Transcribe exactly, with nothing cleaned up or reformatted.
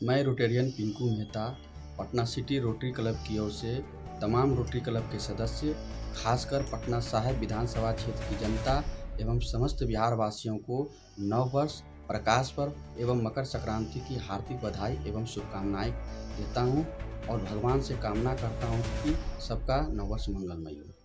मैं Rotarian Pinku Mehta Patna city Rotary club की ओर से तमाम रोटरी क्लब के सदस्य, खासकर पटना साहिब विधानसभा क्षेत्र की जनता एवं समस्त बिहार वासियों को नव वर्ष, प्रकाश पर्व एवं मकर संक्रांति की हार्दिक बधाई एवं शुभकामनाएं देता हूं और भगवान से कामना करता हूं कि सबका नव वर्ष मंगलमय हो।